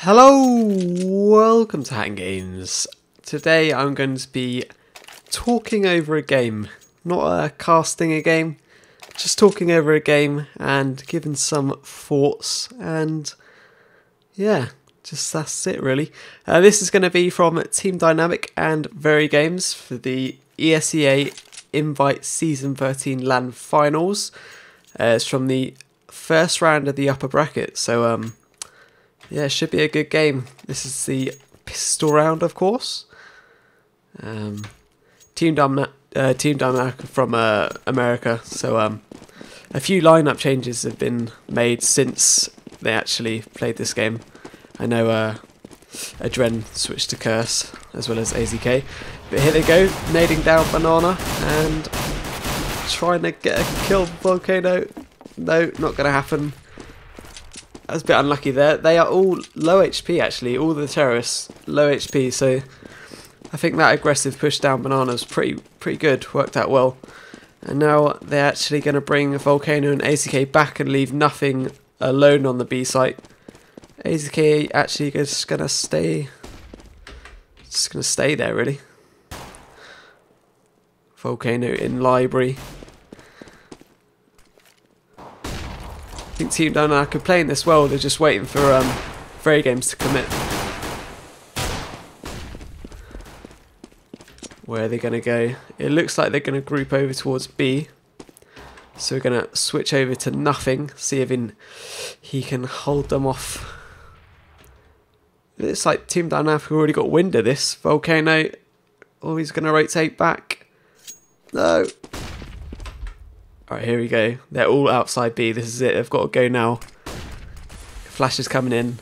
Hello, welcome to VeryGames. Today I'm going to be talking over a game, not casting a game, just talking over a game and giving some thoughts, and yeah, just that's it really. This is going to be from Team Dynamic and VeryGames for the ESEA Invite Season 13 LAN Finals. It's from the first round of the upper bracket, so yeah, it should be a good game. This is the pistol round, of course. Team Dynamic from America, so a few lineup changes have been made since they actually played this game. I know Adren switched to Curse as well as AZK, but here they go, nading down Banana and trying to get a kill Volcano. No, not going to happen. I was a bit unlucky there. They are all low HP actually, all the terrorists low HP, so I think that aggressive push down Banana is pretty good, worked out well. And now they're actually going to bring Volcano and AZK back and leave nothing alone on the B site. AZK actually just going to stay there really. Volcano in library. I think Team Dynamic are playing this well, they're just waiting for VeryGames to commit. Where are they going to go? It looks like they're going to group over towards B. So we're going to switch over to nothing, see if he can hold them off. It looks like Team Dynamic have already got wind of this. Volcano, oh, he's going to rotate back. No. Alright, here we go. They're all outside B. This is it. They've got to go now. Flash is coming in.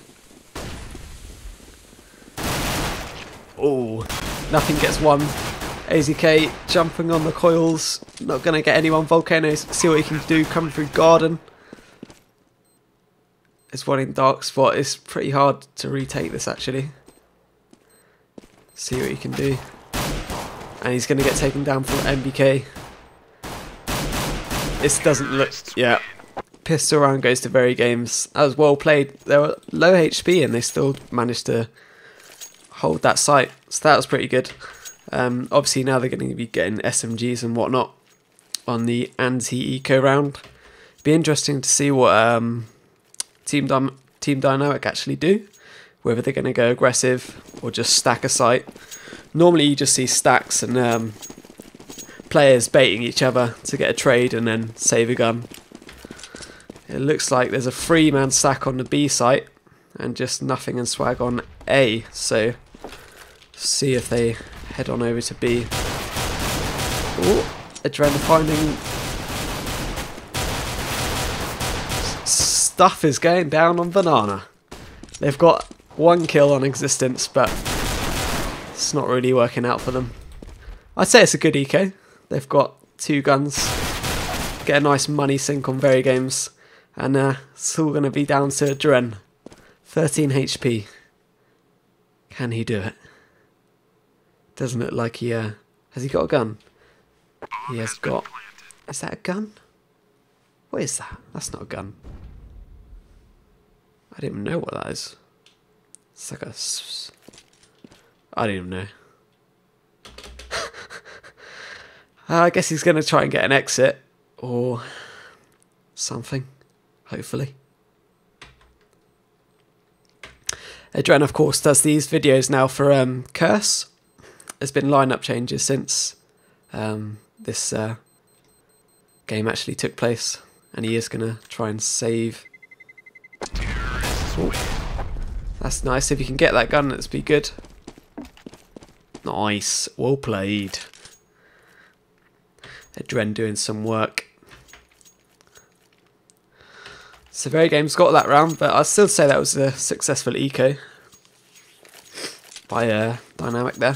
Oh, nothing gets one. AZK jumping on the coils. Not going to get anyone. Volcano, see what he can do. Coming through Garden. There's one in Dark Spot. It's pretty hard to retake this actually. See what he can do. And he's going to get taken down from MBK. This doesn't look... yeah. Pistol round goes to VeryGames. That was well played. They were low HP and they still managed to hold that site. So that was pretty good. Obviously now they're going to be getting SMGs and whatnot on the anti-eco round. Be interesting to see what Team Dynamic actually do. Whether they're going to go aggressive or just stack a site. Normally you just see stacks and... players baiting each other to get a trade and then save a gun. It looks like there's a 3-man stack on the B site and just nothing and swag on A, so see if they head on over to B. Oh, Adren finding stuff is going down on Banana. They've got 1 kill on Existence, but it's not really working out for them. I'd say it's a good eco. They've got 2 guns, get a nice money sink on VeryGames, and it's all going to be down to Dren. 13 HP. Can he do it? Doesn't look like he... has he got a gun? He has got... is that a gun? What is that? That's not a gun. I don't even know what that is. It's like a... I don't even know. I guess he's going to try and get an exit or something, hopefully. Adren, of course, does these videos now for Curse. There's been lineup changes since this game actually took place, and he is going to try and save. Ooh, that's nice. If you can get that gun, that'd be good. Nice. Well played. Adren doing some work. So VeryGames got that round, but I'd still say that was a successful eco by Dynamic there.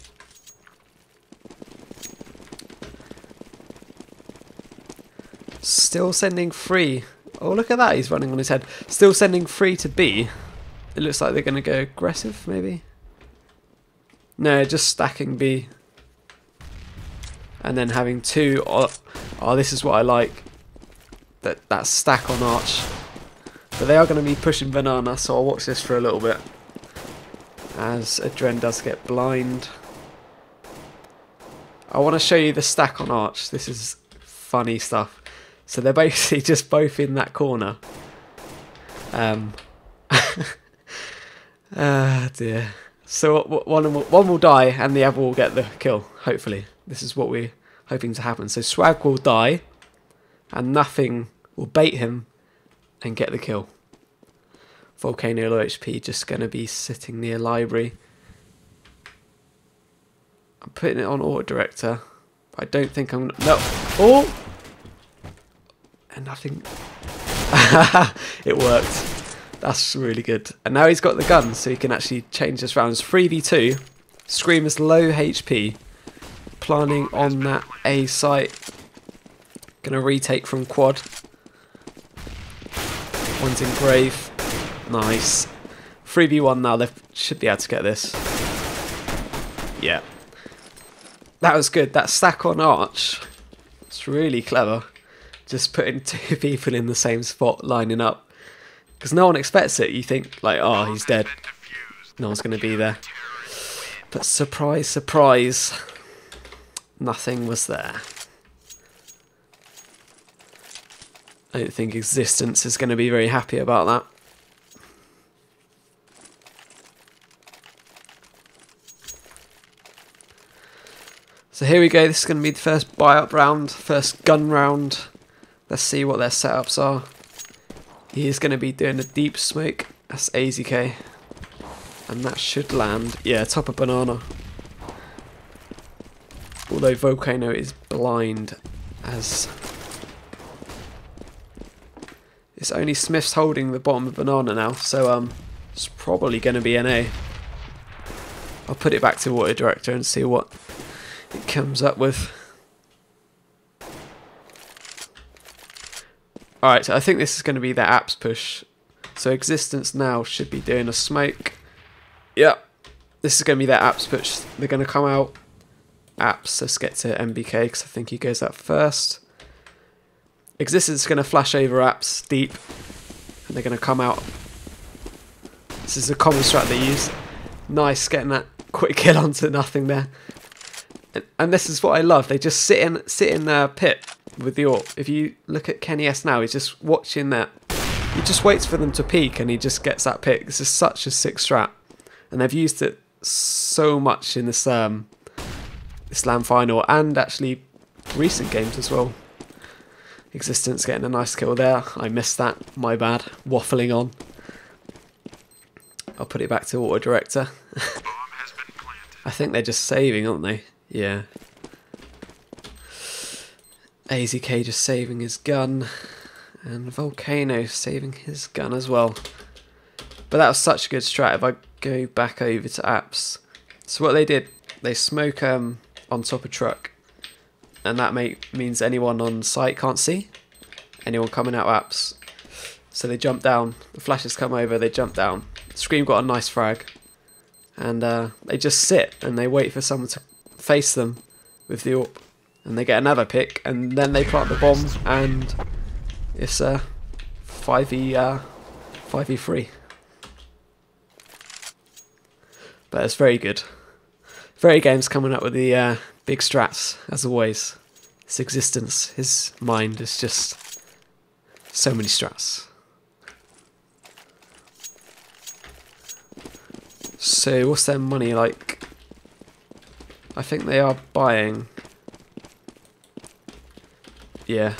Still sending 3. Oh, look at that, he's running on his head. Still sending 3 to B. It looks like they're going to go aggressive, maybe? No, just stacking B. And then having 2. Oh, this is what I like. That stack on Arch. But they are going to be pushing banana, so I'll watch this for a little bit. As Adren does get blind. I want to show you the stack on Arch. This is funny stuff. So they're basically just both in that corner. Dear. So one will die and the other will get the kill, hopefully. This is what we're hoping to happen. So Swag will die and nothing will bait him and get the kill. Volcano low HP just going to be sitting near library. I'm putting it on auto director. I don't think I'm... No! Oh! And nothing... It worked. That's really good. And now he's got the gun, so he can actually change his rounds. 3v2. Scream is low HP. Planning on that A site. Gonna retake from quad. One's in grave. Nice. 3v1 now. They should be able to get this. Yeah. That was good. That stack on Arch. It's really clever. Just putting two people in the same spot, lining up. Because no one expects it. You think, like, oh, he's dead. No one's going to be there. But surprise, surprise. Nothing was there. I don't think Existence is going to be very happy about that. So here we go. This is going to be the first buy-up round. First gun round. Let's see what their setups are. He is going to be doing a deep smoke. That's AZK. And that should land. Yeah, top of banana. Although Volcano is blind as... It's only Smith's holding the bottom of banana now. So it's probably going to be an A. I'll put it back to auto director and see what it comes up with. Alright, so I think this is going to be their apps push. So Existence now should be doing a smoke. Yep. This is going to be their apps push. They're going to come out. Apps, let's get to MBK because I think he goes out first. Existence is going to flash over apps deep. And they're going to come out. This is a common strat they use. Nice, getting that quick kill onto nothing there. And this is what I love. They just sit in pit with the AWP. If you look at Kenny S now, he's just watching that. He just waits for them to peek and he just gets that pick. This is such a sick strat. And they've used it so much in this LAN final and actually recent games as well. Existence getting a nice kill there. I missed that. My bad. Waffling on. I'll put it back to auto director. I think they're just saving, aren't they? Yeah. AZK just saving his gun. And Volcano saving his gun as well. But that was such a good strat. If I go back over to apps. So what they did, they smoke on top of truck. And that means anyone on site can't see. Anyone coming out apps. So they jump down. The flashes come over, they jump down. Scream got a nice frag. And they just sit and they wait for someone to face them with the AWP. And they get another pick and then they plant the bomb and it's a 5v3. But it's very good. VeryGames coming up with the big strats as always. His existence, his mind is just so many strats. So what's their money like? I think they are buying. Yeah.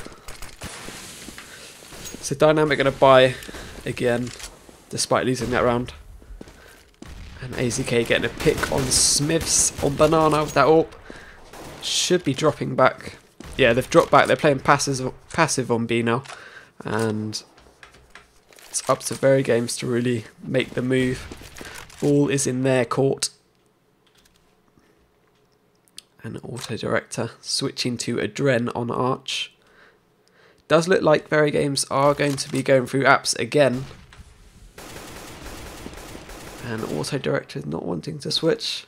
So Dynamic going to buy again, despite losing that round. And AZK getting a pick on Smiths on banana with that AWP. Should be dropping back. Yeah, they've dropped back. They're playing passive on B now. And it's up to VeryGames to really make the move. Ball is in their court. And auto director switching to Adren on Arch. Does look like VeryGames are going to be going through apps again. And auto director is not wanting to switch.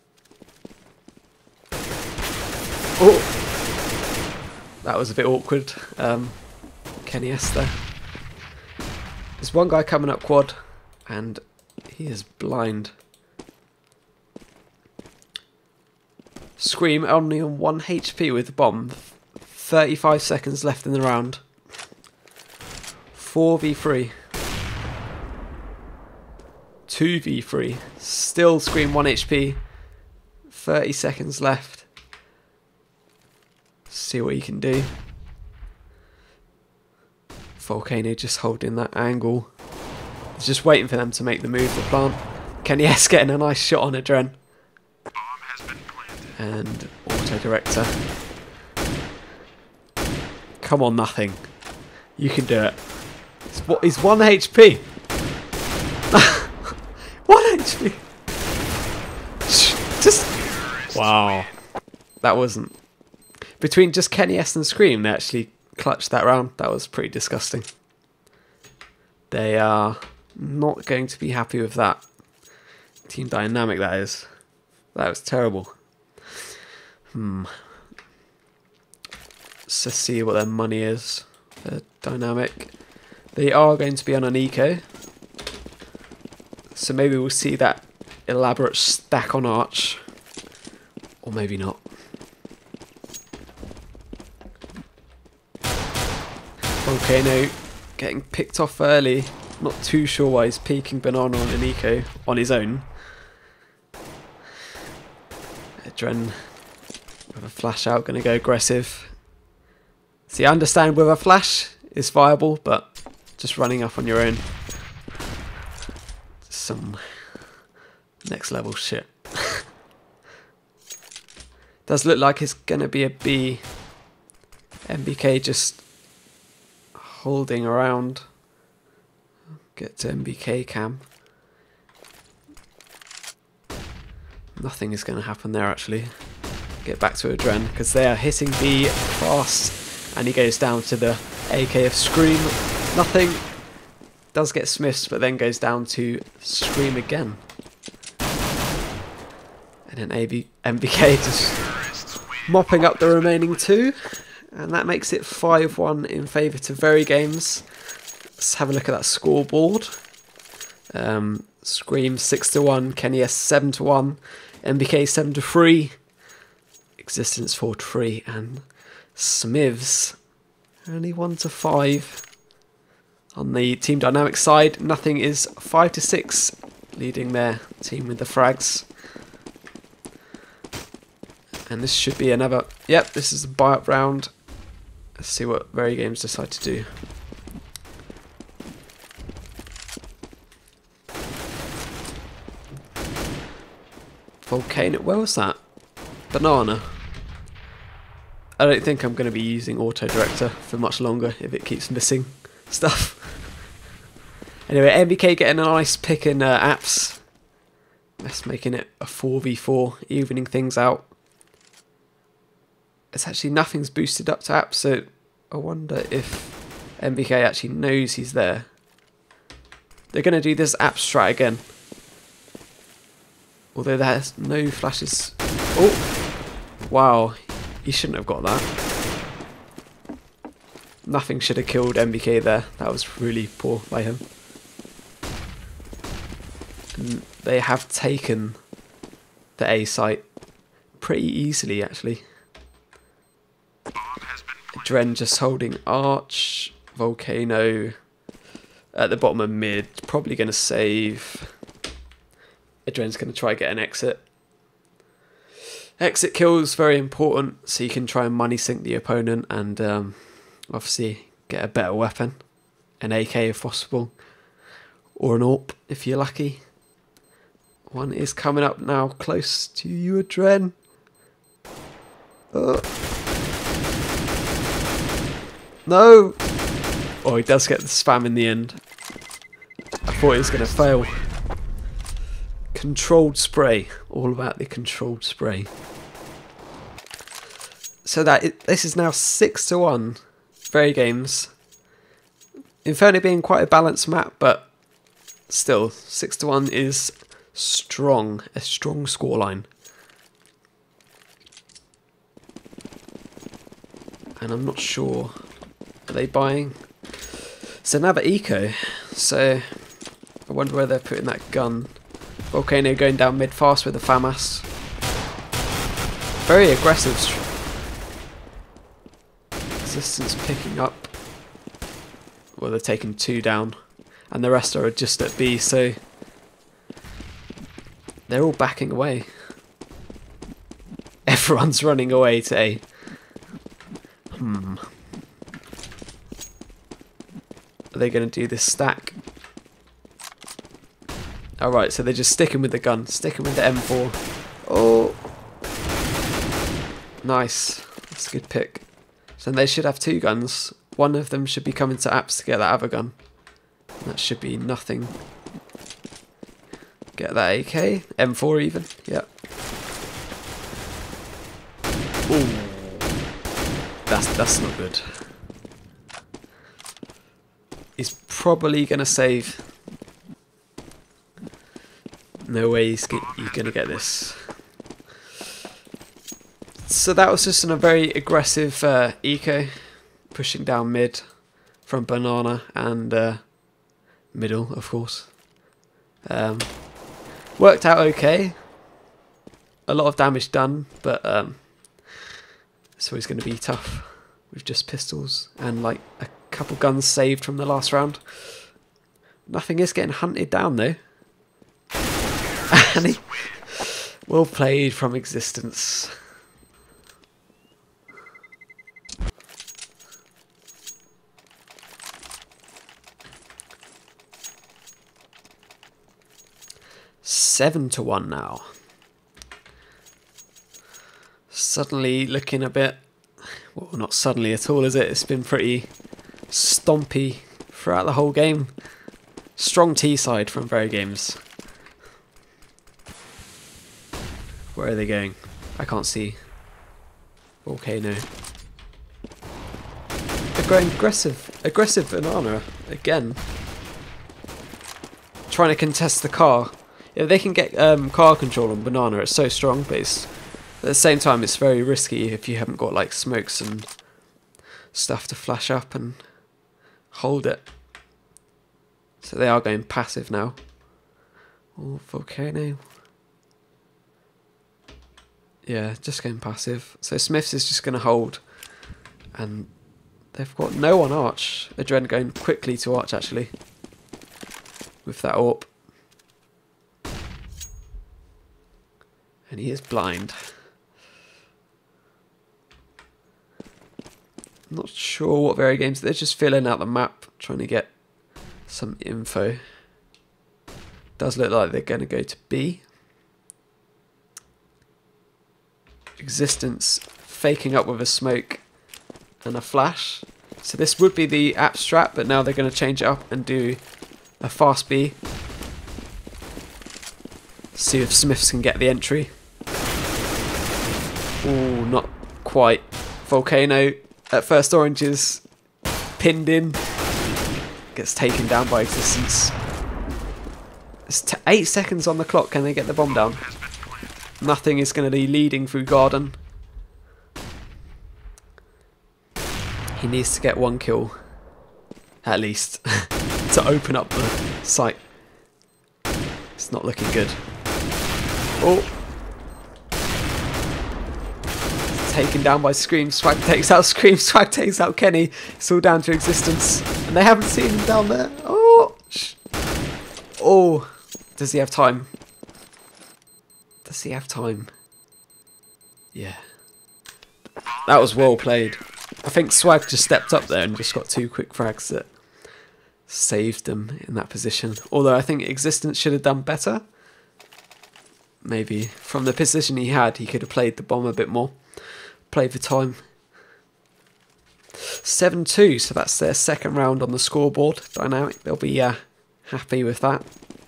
Oh, that was a bit awkward. Kenny S there. There's one guy coming up quad, and he is blind. Scream only on 1 HP with the bomb. 35 seconds left in the round. 4v3. 2v3. Still Scream 1 HP. 30 seconds left. See what he can do. Volcano just holding that angle. He's just waiting for them to make the move to plant. Kenny S getting a nice shot on Adren. And auto director. Come on, nothing. You can do it. He's 1 HP. 1 HP. Just wow. That wasn't. Between just Kenny S and Scream, they actually clutched that round. That was pretty disgusting. They are not going to be happy with that. Team dynamic, that is. That was terrible. Let's just see what their money is. Their dynamic. They are going to be on an eco. So maybe we'll see that elaborate stack on Arch. Or maybe not. Volcano getting picked off early. Not too sure why he's peeking Banana on an eco on his own. Adren with a flash out, going to go aggressive. See, I understand with a flash is viable, but just running up on your own. Some next level shit. Does look like it's going to be a B. MBK just holding around. Get to MBK cam. Nothing is going to happen there actually. Get back to Adren because they are hitting B fast, and he goes down to the AK of Scream. Nothing. Does get smiths, but then goes down to Scream again. And then MBK just mopping up the remaining 2, and that makes it 5-1 in favour to VeryGames. Let's have a look at that scoreboard. Scream 6-1, Kenny S 7-1, MBK 7-3, Existence 4-3, and Smiths only 1-5. On the team dynamic side, nothing is 5-6, leading their team with the frags. And this should be another. Yep, this is a buy-up round. Let's see what VeryGames decide to do. Volcano, where was that? Banana. I don't think I'm going to be using auto director for much longer if it keeps missing stuff. Anyway, MBK getting a nice pick in apps. That's making it a 4v4, evening things out. It's actually nothing's boosted up to apps, so I wonder if MBK actually knows he's there. They're going to do this app strat again. Although there's no flashes. Oh! Wow. He shouldn't have got that. Nothing should have killed MBK there. That was really poor by him. And they have taken the A site pretty easily, actually. Dren just holding Arch. Volcano at the bottom of mid. Probably going to save. Adren's going to try and get an exit. Exit kill is very important, so you can try and money sink the opponent and obviously get a better weapon. An AK if possible. Or an AWP if you're lucky. One is coming up now, close to you, Adren. No! Oh, he does get the spam in the end. I thought he was going to fail. Controlled spray. All about the controlled spray. So this is now 6-1. VeryGames. Inferno being quite a balanced map, but still, 6-1 is strong. A strong scoreline. And I'm not sure. Are they buying? It's another eco. So I wonder where they're putting that gun. Volcano going down mid fast with the FAMAS. Very aggressive. Resistance picking up. Well, they're taking 2 down. And the rest are just at B, so they're all backing away. Everyone's running away to A. Are they going to do this stack? Alright, so they're just sticking with the gun, sticking with the M4. Oh! Nice. That's a good pick. So they should have 2 guns. One of them should be coming to apps to get that other gun. That should be nothing. Get that AK. M4 even. Yep. Ooh. That's not good. He's probably going to save. No way you're going to get this. So that was just a very aggressive eco. Pushing down mid from Banana and middle, of course. Worked out okay. A lot of damage done, but it's always going to be tough with just pistols and like a couple guns saved from the last round. Nothing is getting hunted down though. And he, well played from Existence. Seven to 1 now. Suddenly looking a bit, well, not suddenly at all, is it? It's been pretty stompy throughout the whole game. Strong T side from VeryGames. Where are they going? I can't see. Volcano. They're going aggressive. Aggressive Banana again. Trying to contest the car. If they can get car control on Banana, it's so strong, but it's, at the same time it's very risky if you haven't got like smokes and stuff to flash up and hold it. So they are going passive now. Oh, Volcano. Yeah, just going passive. So Smiths is just going to hold. And they've got no on Arch. Adren going quickly to Arch actually. With that AWP. And he is blind. I'm not sure what VeryGames. They're just filling out the map, trying to get some info. Does look like they're going to go to B. Existence faking up with a smoke and a flash. So this would be the app strat, but now they're going to change it up and do a fast B. See if Smiths can get the entry. Oh, not quite. Volcano at first orange is pinned in. Gets taken down by Existence. It's 8 seconds on the clock. Can they get the bomb down? Nothing is going to be leading through Garden. He needs to get 1 kill. At least. To open up the site. It's not looking good. Oh. Taken down by Scream. Swag takes out Scream. Swag takes out Kenny. It's all down to Existence. And they haven't seen him down there. Oh. Oh. Does he have time? Does he have time? Yeah. That was well played. I think Swag just stepped up there and just got 2 quick frags that saved them in that position. Although I think Existence should have done better. Maybe from the position he had, he could have played the bomb a bit more. Played for time. 7-2, so that's their second round on the scoreboard. Dynamic, they'll be happy with that.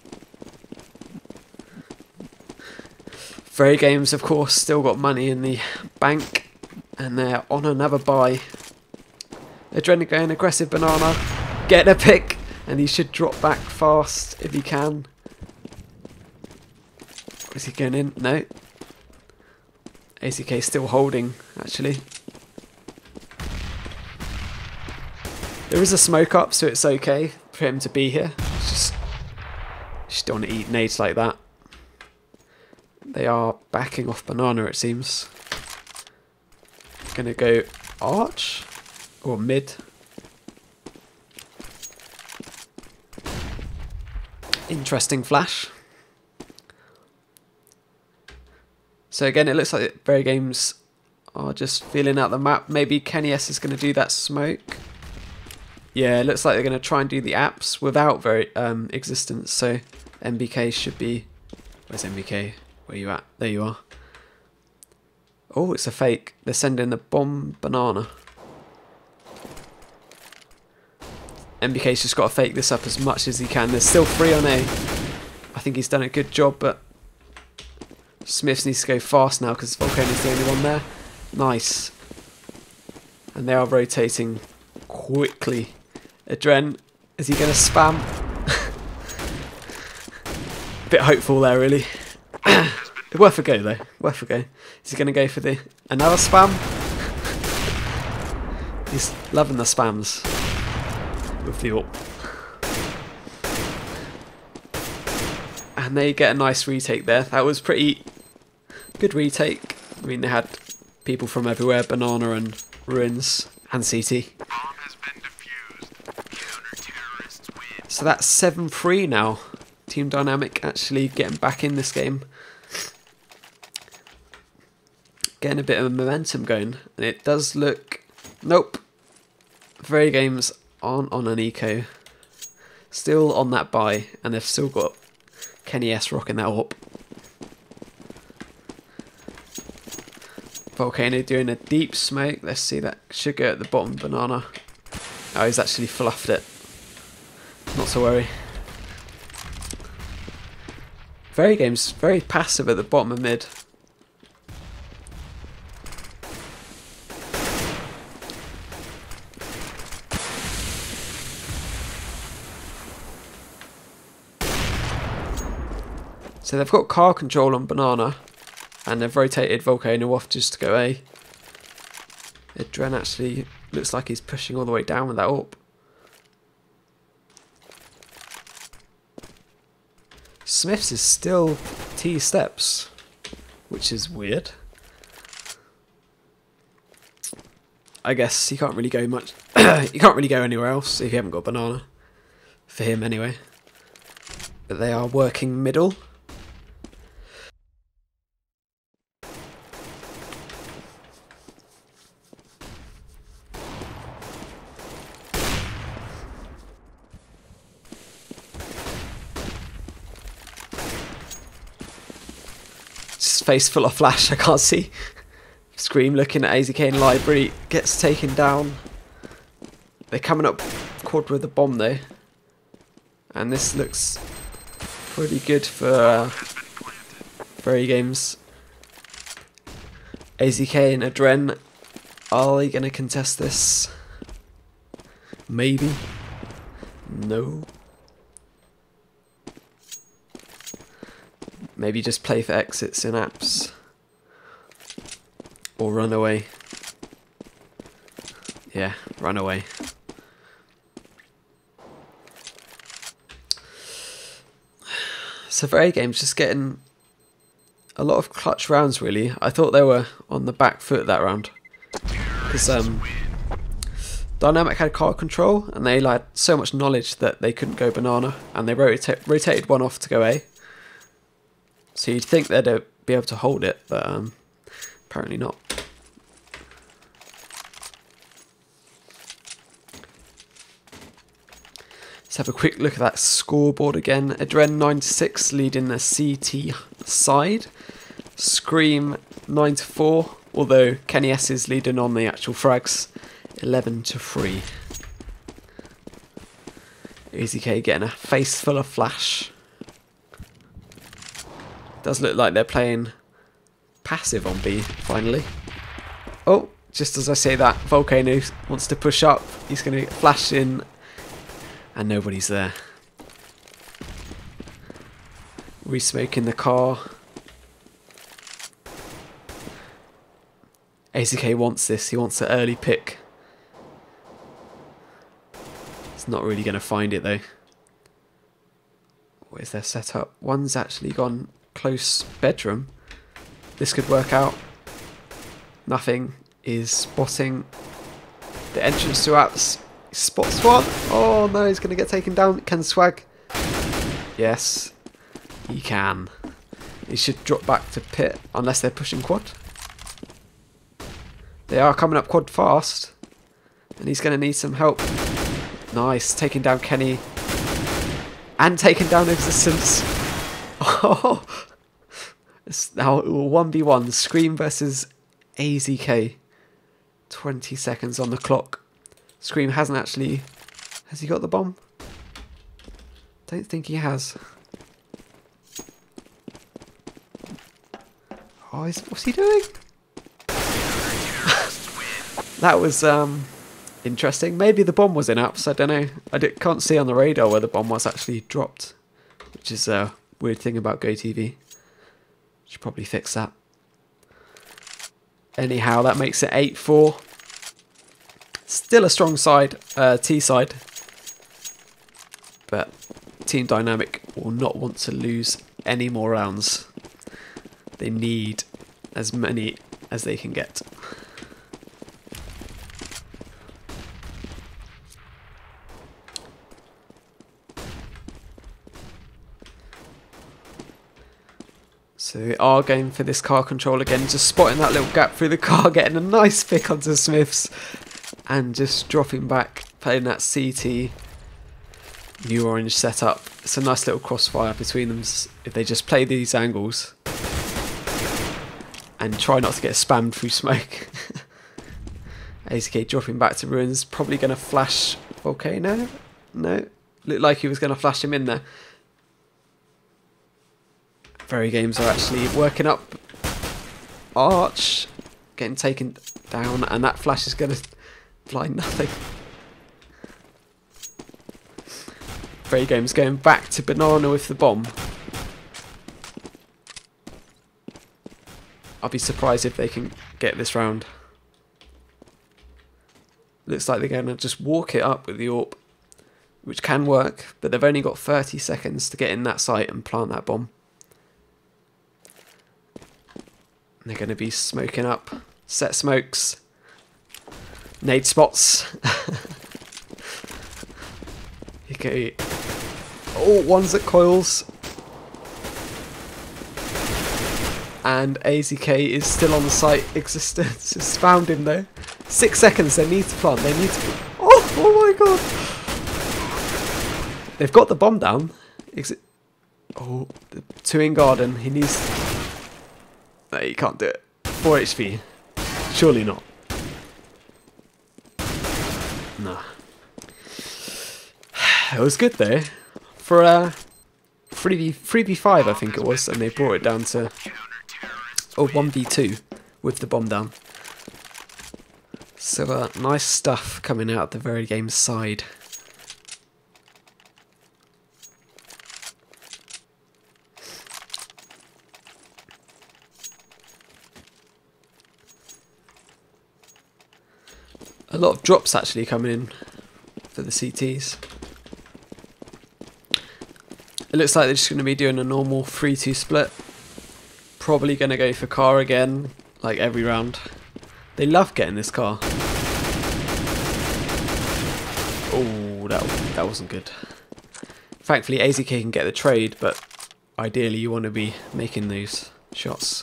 VeryGames, of course, still got money in the bank, and they're on another buy. Adrenaline going aggressive Banana, getting a pick, and he should drop back fast if he can. Is he going in? No. ACK still holding, actually. There is a smoke up, so it's okay. for him to be here. Just don't want to eat nades like that. They are backing off banana, it seems. Gonna go arch or mid. Interesting flash. So again, it looks like VeryGames are just feeling out the map. Maybe Kenny S is going to do that smoke. Yeah, it looks like they're going to try and do the apps without existence. So MBK should be... Where's MBK? Where you at? There you are. Oh, it's a fake. They're sending the bomb banana. MBK's just got to fake this up as much as he can. There's still 3 on A. I think he's done a good job, but Smiths needs to go fast now because Volcano's the only one there. Nice. And they are rotating quickly. Adren, is he going to spam? Bit hopeful there, really. Worth a go, though. Worth a go. Is he going to go for another spam? He's loving the spams with the AWP. And they get a nice retake there. That was pretty good retake. I mean, they had people from everywhere, Banana and Ruins and CT. So that's 7-3 now. Team Dynamic actually getting back in this game. Getting a bit of momentum going. And it does look... Nope. VeryGames aren't on an eco. Still on that buy. And they've still got Kenny S rocking that up. Volcano doing a deep smoke. Let's see, that should go at the bottom. Banana. Oh, he's actually fluffed it. Not to worry. VeryGames very passive at the bottom of mid. So they've got car control on Banana, and they've rotated Volcano off just to go A. Adren actually looks like he's pushing all the way down with that AWP. Smiths is still T steps, which is weird. I guess you can't really go much. You can't really go anywhere else if you haven't got Banana. For him, anyway. But they are working middle. Face full of flash, I can't see. Scream looking at AZK in library, gets taken down. They're coming up quad with a bomb though. And this looks pretty good for VeryGames. AZK and Adren, are they going to contest this? Maybe. No. Maybe just play for exits in apps. Or run away. Yeah, run away. So VeryGames just getting a lot of clutch rounds, really. I thought they were on the back foot that round. Because Dynamic had car control, and they had so much knowledge that they couldn't go Banana. And they rotated one off to go A. So you'd think they'd be able to hold it, but apparently not. Let's have a quick look at that scoreboard again. Adren 9-6 leading the CT side. Scream 9-4, although Kenny S is leading on the actual frags 11-3. EZK getting a face full of flash. Does look like they're playing passive on B, finally. Oh, just as I say that, Volcano wants to push up. He's going to get flashed in, and nobody's there. Resmoking the car. AZK wants this. He wants an early pick. There's Not really going to find it though. What is their setup? One's actually gone close bedroom. This could work out. Nothing is spotting the entrance to apps. Spots one. Oh no, he's going to get taken down. Can Swag? Yes, he can. He should drop back to pit unless they're pushing quad. They are coming up quad fast. And he's going to need some help. Nice, taking down Kenny. And taking down Existence. Oh, it's now 1v1. Scream versus AZK. 20 seconds on the clock. Scream hasn't actually... Has he got the bomb? Don't think he has. Oh, what's he doing? That was interesting. Maybe the bomb was in apps, I don't know. Can't see on the radar where the bomb was actually dropped, which is a weird thing about GoTV. Should probably fix that. Anyhow, that makes it 8-4. Still a strong side, T side. But Team Dynamic will not want to lose any more rounds. They need as many as they can get. So they are going for this car control again, just spotting that little gap through the car, getting a nice pick onto Smiths, and just dropping back, playing that CT new orange setup. It's a nice little crossfire between them if they just play these angles and try not to get spammed through smoke. AZK dropping back to ruins, probably going to flash Volcano. No, looked like he was going to flash him in there. VeryGames are actually working up Arch, getting taken down, and that flash is going to blind nothing. VeryGames going back to Banana with the bomb. I'll be surprised if they can get this round. Looks like they're going to just walk it up with the AWP, which can work, but they've only got 30 seconds to get in that site and plant that bomb. They're going to be smoking up. Set smokes. Nade spots. Okay. Oh, one's at coils. And AZK is still on the site. Existence has found him though. 6 seconds. They need to plant. They need to. Oh my god. They've got the bomb down. Oh, the 2 in garden. He needs. No, he can't do it. 4 HP. Surely not. Nah. It was good though. For 3v5 I think it was, and they brought it down to 1v2 with the bomb down. So nice stuff coming out of the VeryGames side. A lot of drops actually coming in for the CTs. It looks like they're just going to be doing a normal 3-2 split. Probably going to go for car again, like every round. They love getting this car. Oh, that wasn't good. Thankfully AZK can get the trade, but ideally you want to be making those shots.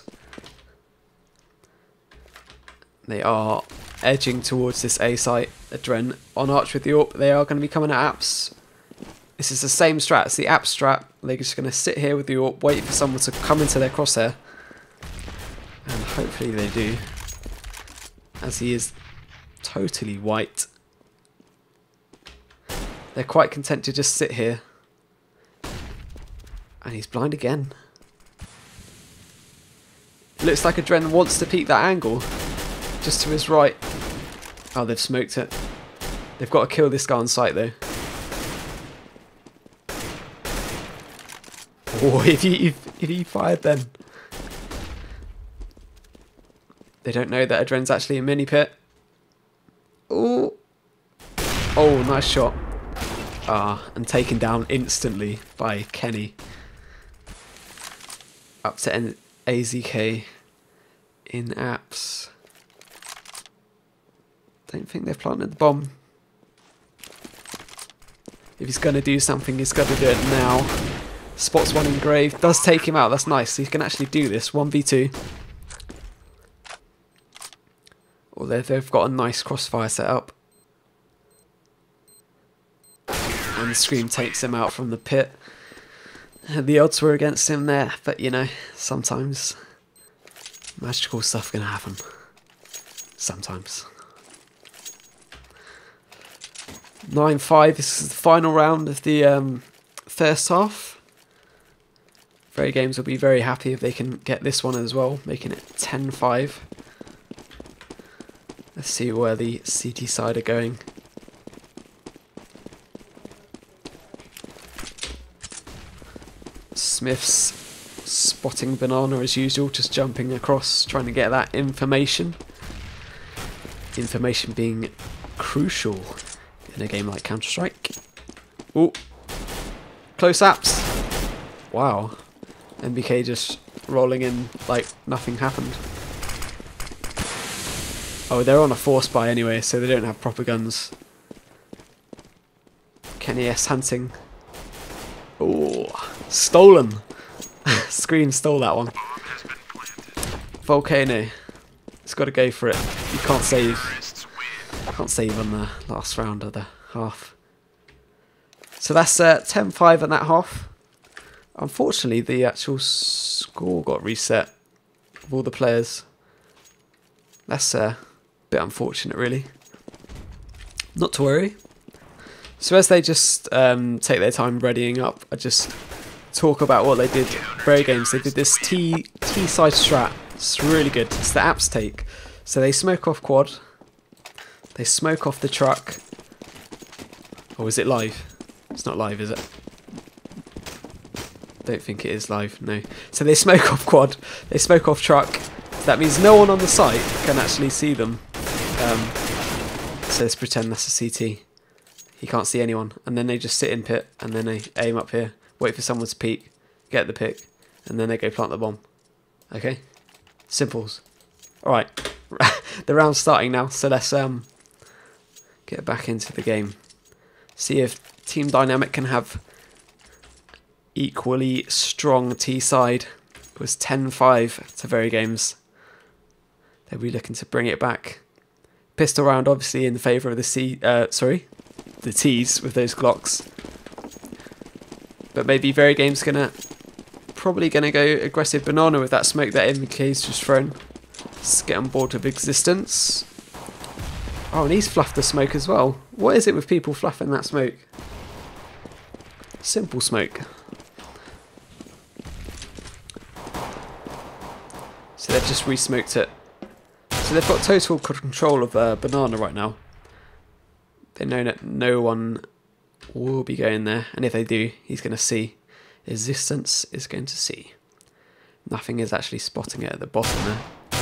They are edging towards this A site. Adren on Arch with the AWP. They are going to be coming at apps. This is the same strat. It's the app strat. They're just going to sit here with the AWP, wait for someone to come into their crosshair. And hopefully they do. As he is totally white. They're quite content to just sit here. And he's blind again. Looks like Adren wants to peek that angle. Just to his right. Oh, they've smoked it. They've got to kill this guy on site though. Oh, if he fired then. They don't know that Adren's actually a mini pit. Oh, nice shot. And taken down instantly by Kenny. Up to AZK in apps. Don't think they've planted the bomb. If he's going to do something, he's got to do it now. Spots one in grave. Does take him out. That's nice. So he can actually do this. 1v2. Although they've got a nice crossfire set up. And Scream takes him out from the pit. The odds were against him there. But, you know, sometimes magical stuff can happen. Sometimes. 9-5, this is the final round of the first half. VeryGames will be very happy if they can get this one as well, making it 10-5. Let's see where the CT side are going. Smith's spotting Banana as usual, just jumping across, trying to get that information. Information being crucial in a game like Counter-Strike. Ooh. Close apps. Wow. MBK just rolling in like nothing happened. Oh, they're on a force buy anyway, so they don't have proper guns. Kenny S hunting. Oh, stolen. Screen stole that one. Volcano. It's got to go for it. You can't save. Can't save on the last round of the half. So that's 10-5 in that half. Unfortunately, the actual score got reset of all the players. That's a bit unfortunate, really. Not to worry. So as they just take their time readying up, I just talk about what they did. VeryGames, they did this T side strat. It's really good. It's the apps take. So they smoke off quad. They smoke off the truck. Oh, is it live? It's not live, is it? Don't think it is live, no. So they smoke off quad. They smoke off truck. So that means no one on the site can actually see them. So let's pretend that's a CT. He can't see anyone. And then they just sit in pit. And then they aim up here. Wait for someone to peek. Get the pick. And then they go plant the bomb. Okay? Simples. Alright. The round's starting now. So let's get back into the game. See if Team Dynamic can have equally strong T side. It was 10-5 to VeryGames. They'll be looking to bring it back. Pistol round obviously in favour of the the T's with those Glocks. But maybe VeryGames probably gonna go aggressive Banana with that smoke that MK's just thrown. Let's get on board with Existence. Oh, and he's fluffed the smoke as well. What is it with people fluffing that smoke? Simple smoke. So they've just re-smoked it. So they've got total control of Banana right now. They know that no one will be going there. And if they do, he's going to see. Existence is going to see. Nothing is actually spotting it at the bottom there.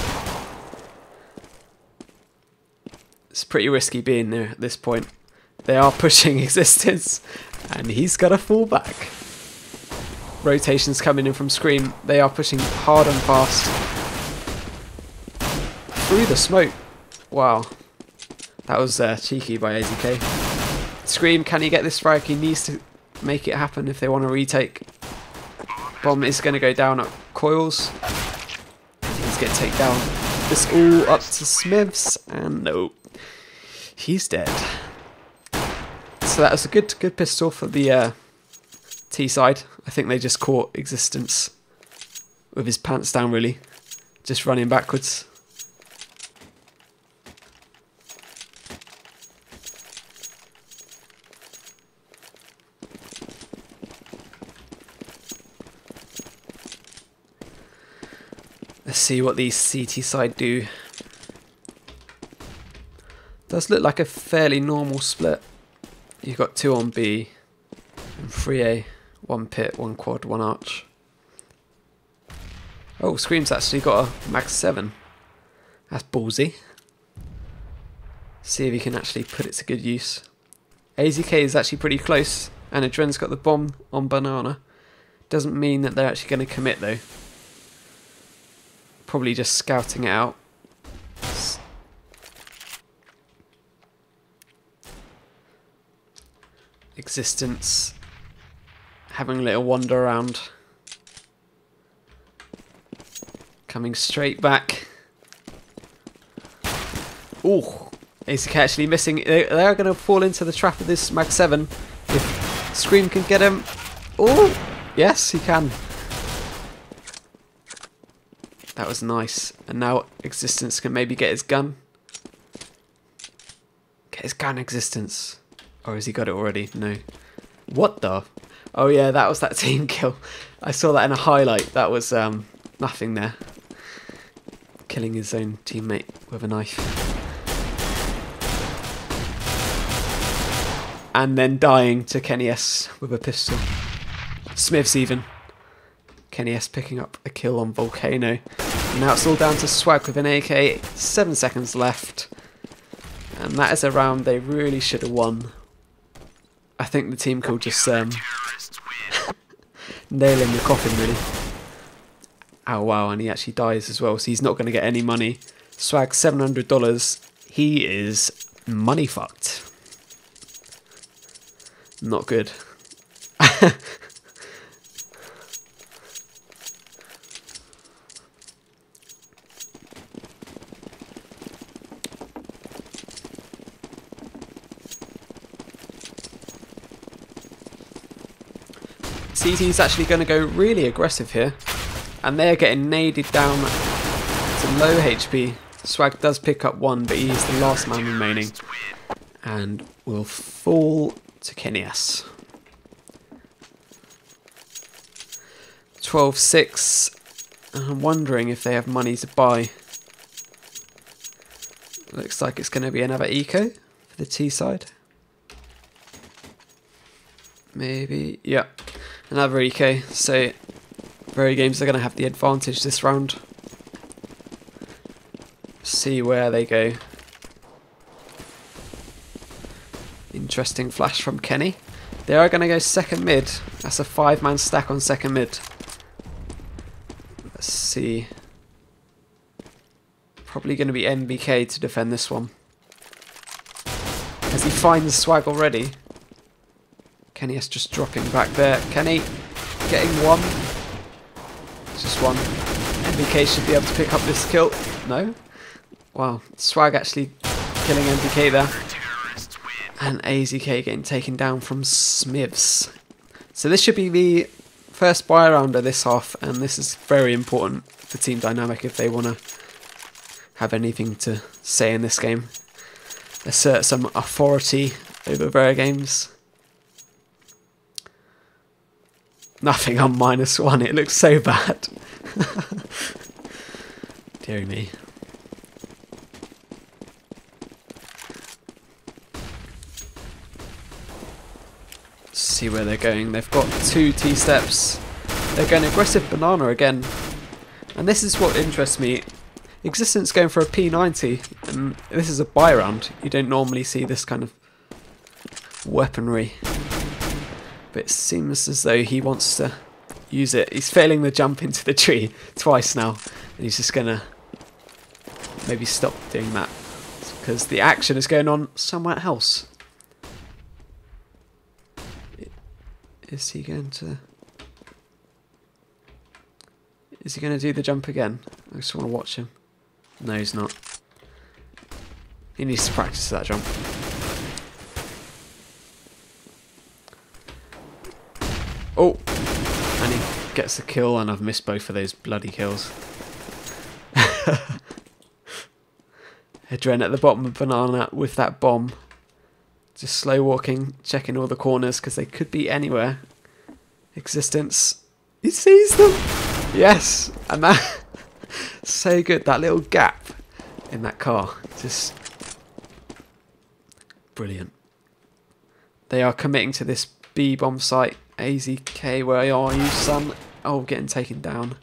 It's pretty risky being there at this point. They are pushing Existence. And he's got to fall back. Rotations coming in from Scream. They are pushing hard and fast. Through the smoke. Wow. That was cheeky by AZK. Scream, can he get this strike? He needs to make it happen if they want to retake. Bomb is going to go down at coils. He's going to take down this all up to Smiths. And no. He's dead. So that was a good pistol for the T side. I think they just caught Existence with his pants down, really. Just running backwards. Let's see what these CT side do. Does look like a fairly normal split. You've got 2 on B and 3A, 1 pit, 1 quad, 1 arch. Oh, Scream's actually got a max 7. That's ballsy. See if he can actually put it to good use. AZK is actually pretty close, and Adren's got the bomb on Banana. Doesn't mean that they're actually going to commit though. Probably just scouting it out. Existence. Having a little wander around. Coming straight back. Ooh, AZK actually missing. They are going to fall into the trap of this Mag 7. If Scream can get him. Oh, yes, he can. That was nice. And now Existence can maybe get his gun. Get his gun, Existence. Or has he got it already? No. What the? Oh yeah, that was that team kill. I saw that in a highlight. That was nothing there. Killing his own teammate with a knife. And then dying to Kenny S with a pistol. Smiths even. Kenny S picking up a kill on Volcano. And now it's all down to Swag with an AK. 7 seconds left. And that is a round they really should have won. I think the team could just nail in the coffin really. Oh wow, and he actually dies as well, so he's not going to get any money. Swag $700. He is money fucked. Not good. CT's actually going to go really aggressive here, and they're getting naded down to low HP. Swag does pick up one, but he's the last man remaining, and will fall to Kenny S. 12-6. I'm wondering if they have money to buy. Looks like it's going to be another eco for the T side. Maybe, yeah. Another eco, so VeryGames are going to have the advantage this round. See where they go. Interesting flash from Kenny. They are going to go second mid. That's a 5-man stack on second mid. Let's see. Probably going to be MBK to defend this one. As he finds Swag already. Kenny is just dropping back there. Kenny getting one. Just one. MBK should be able to pick up this kill. No? Wow. Swag actually killing MBK there. And AZK getting taken down from Smiths. So this should be the first buy rounder this half, and this is very important for team dynamic if they want to have anything to say in this game. Assert some authority over VeryGames. Nothing on -1, it looks so bad. Dear me. See where they're going. They've got 2 T-steps. They're going aggressive Banana again. And this is what interests me. Existence going for a P90, and this is a buy round. You don't normally see this kind of weaponry. But it seems as though he wants to use it. He's failing the jump into the tree twice now. And he's just going to maybe stop doing that. Because the action is going on somewhere else. Is he going to... Is he going to do the jump again? I just want to watch him. No, he's not. He needs to practice that jump. Oh! And he gets the kill, and I've missed both of those bloody kills. Adren at the bottom of Banana with that bomb. Just slow walking, checking all the corners because they could be anywhere. Existence. He sees them! Yes! And that... so good, that little gap in that car. Just... brilliant. They are committing to this B-bomb site. AZK, where are you, son? Oh, getting taken down.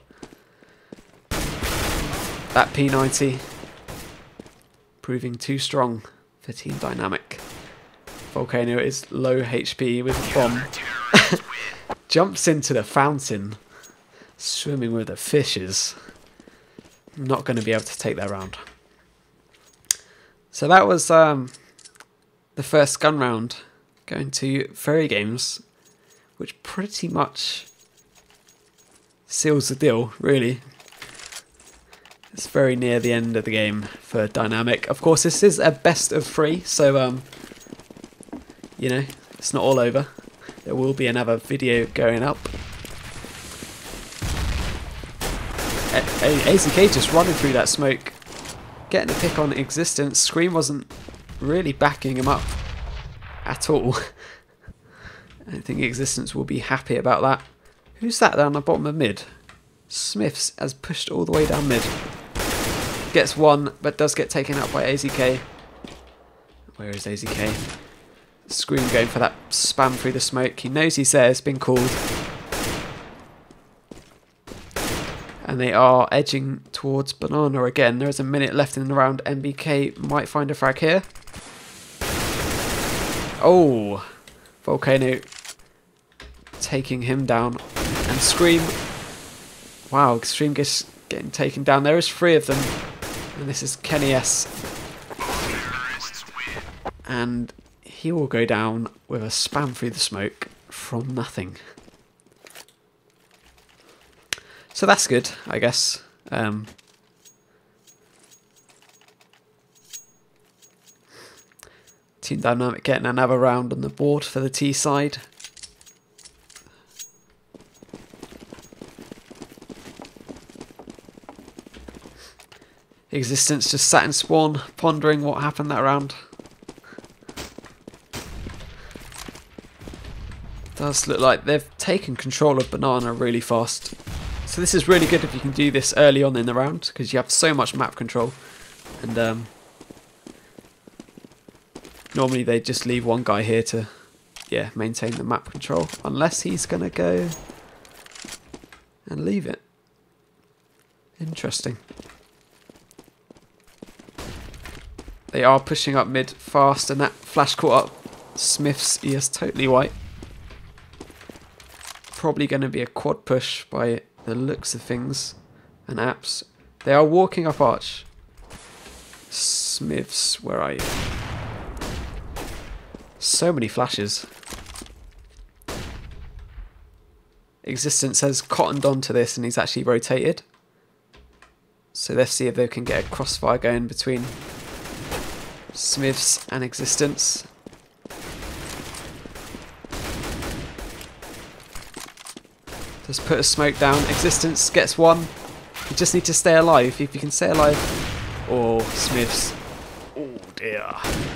That P90 proving too strong for team dynamic. Volcano is low HP with a bomb. Jumps into the fountain, swimming with the fishes. Not going to be able to take that round. So that was the first gun round, going to VeryGames, which pretty much seals the deal, really. It's very near the end of the game for Dynamic. Of course, this is a best of 3, so you know, it's not all over. There will be another video going up. AZK just running through that smoke, getting a pick on Existence. Scream wasn't really backing him up at all. I think Existence will be happy about that. Who's that down the bottom of mid? Smiths has pushed all the way down mid. Gets one, but does get taken out by AZK. Where is AZK? Scream going for that spam through the smoke. He knows he's there, it's been called. And they are edging towards Banana again. There is a minute left in the round. MBK might find a frag here. Oh, Volcano taking him down. And Scream. Wow, Extreme gets getting taken down. There is 3 of them. And this is Kenny S. And he will go down with a spam through the smoke from nothing. So that's good, I guess. Team Dynamic getting another round on the board for the T side. Existence just sat in spawn, pondering what happened that round. Does look like they've taken control of Banana really fast. So this is really good if you can do this early on in the round, because you have so much map control. And normally they just leave one guy here to maintain the map control, unless he's going to go and leave it. Interesting. They are pushing up mid fast, and that flash caught up Smith's. He is totally white. Probably going to be a quad push by the looks of things and apps. They are walking up arch. Smiths, where are you? So many flashes. Existence has cottoned onto this and he's actually rotated. So let's see if they can get a crossfire going between Smiths and Existence. Just put a smoke down. Existence gets one. You just need to stay alive. If you can stay alive. Oh, Smiths. Oh dear.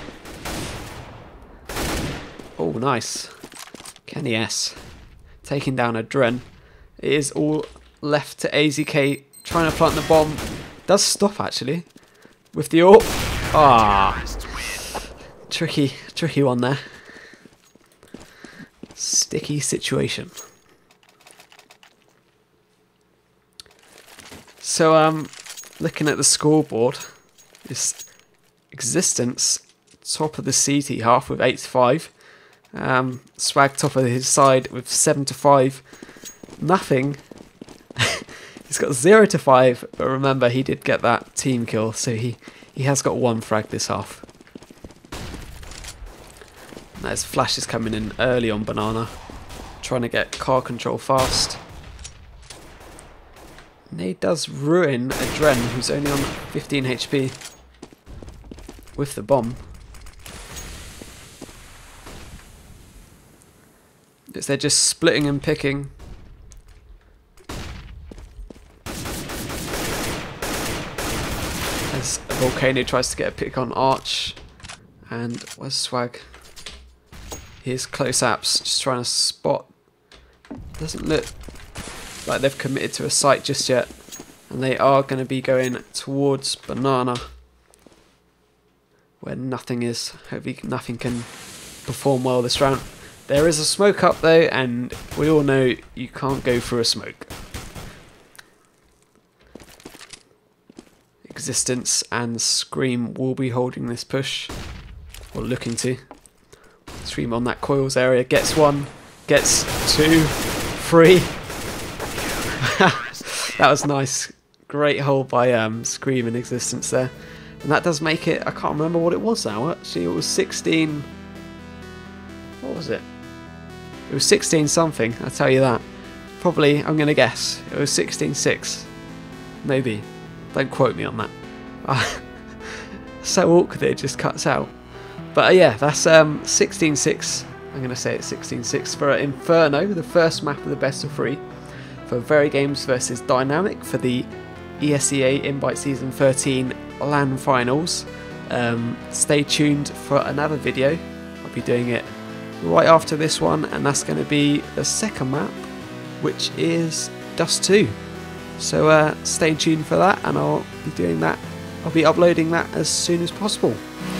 Oh, nice. Kenny S. Taking down a Dren. It is all left to AZK trying to plant the bomb. Does stop actually. With the AWP. Ah. Tricky one there. Sticky situation. So, looking at the scoreboard, this Existence, top of the CT half with 8-5. Swag top of his side with 7-5. Nothing. He's got 0-5, but remember he did get that team kill, so he has got 1 frag this half. And there's flashes coming in early on Banana, trying to get car control fast. And he does ruin a Dren who's only on 15 HP with the bomb. They're just splitting and picking. As Volcano tries to get a pick on Arch. And where's Swag? Here's close apps, just trying to spot. Doesn't look like they've committed to a site just yet. And they are going to be going towards Banana, where nothing is. Hopefully nothing can perform well this round. There is a smoke up though, and we all know you can't go for a smoke. Existence and Scream will be holding this push, or looking to. Scream on that coils area. Gets 1, gets 2, 3. That was nice. Great hold by Scream in existence there. And that does make it, I can't remember what it was now, actually. It was 16... What was it? It was 16 something, I'll tell you that. Probably, I'm going to guess, it was 16-6. Maybe. Don't quote me on that. So awkward it just cuts out. But yeah, that's 16-6. I'm going to say it's 16-6 for Inferno, the first map of the best of 3. For VeryGames versus Dynamic for the ESEA Invite Season 13 LAN Finals. Stay tuned for another video. I'll be doing it right after this one, and that's going to be the second map, which is Dust 2. So stay tuned for that, and I'll be doing that. I'll be uploading that as soon as possible.